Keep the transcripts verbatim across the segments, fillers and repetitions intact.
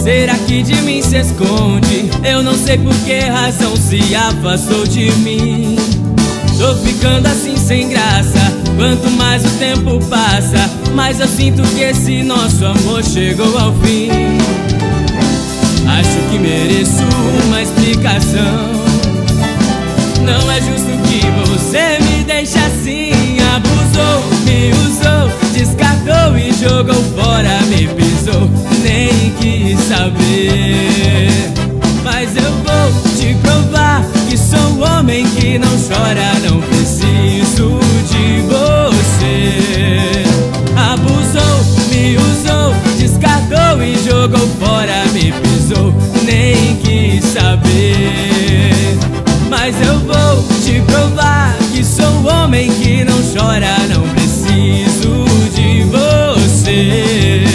Será que de mim se esconde? Eu não sei por que razão se afastou de mim. Tô ficando assim sem graça. Quanto mais o tempo passa, mais eu sinto que esse nosso amor chegou ao fim. Acho que mereço uma explicação. Não é justo que você me deixe assim. Abusou, me usou, descartou e jogou fora, me pisou, nem quis saber. Mas eu vou te provar que sou um homem que não chora, não preciso de você. Abusou, me usou, descartou e jogou fora, me pisou, nem quis saber. Mas eu vou te provar que sou um homem que não chora, não preciso de você.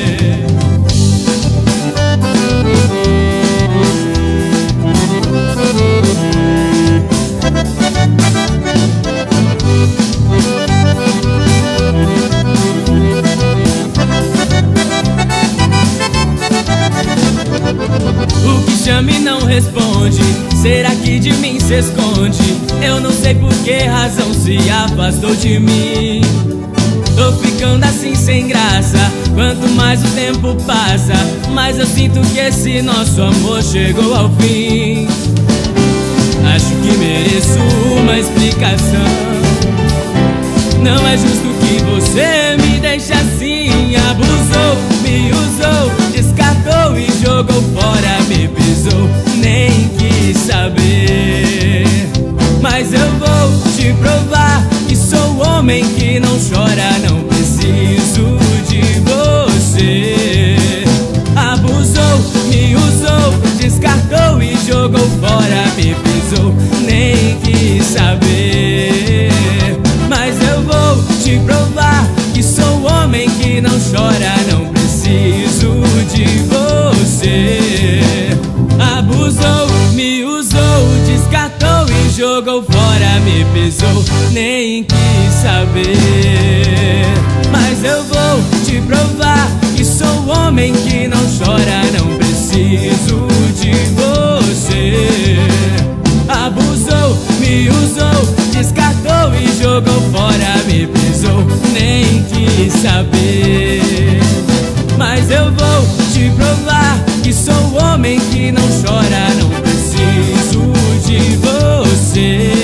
O que chama e não responde, será que de mim se esconde? Eu não sei por que razão se afastou de mim. Tô ficando assim sem graça. Quanto mais o tempo passa, mais eu sinto que esse nosso amor chegou ao fim. Acho que mereço uma explicação. Não é justo que você me deixe assim. Abusou, me usou, descartou e jogou fora, me pisou, nem quis saber. Mas eu vou te provar que sou um homem que não chora, não preciso de você. Abusou, me usou, descartou e jogou fora, me pisou, nem quis saber. Mas eu vou te provar que sou um homem que não chora, não preciso de você. Abusou, me usou, descartou e jogou fora, me pisou, nem quis saber. Mas eu vou te provar que sou um homem que não chora, não preciso de você. Abusou, me usou, descartou e jogou fora, me pisou, nem quis saber. Mas eu vou te provar que sou um homem que não chora, não preciso de você.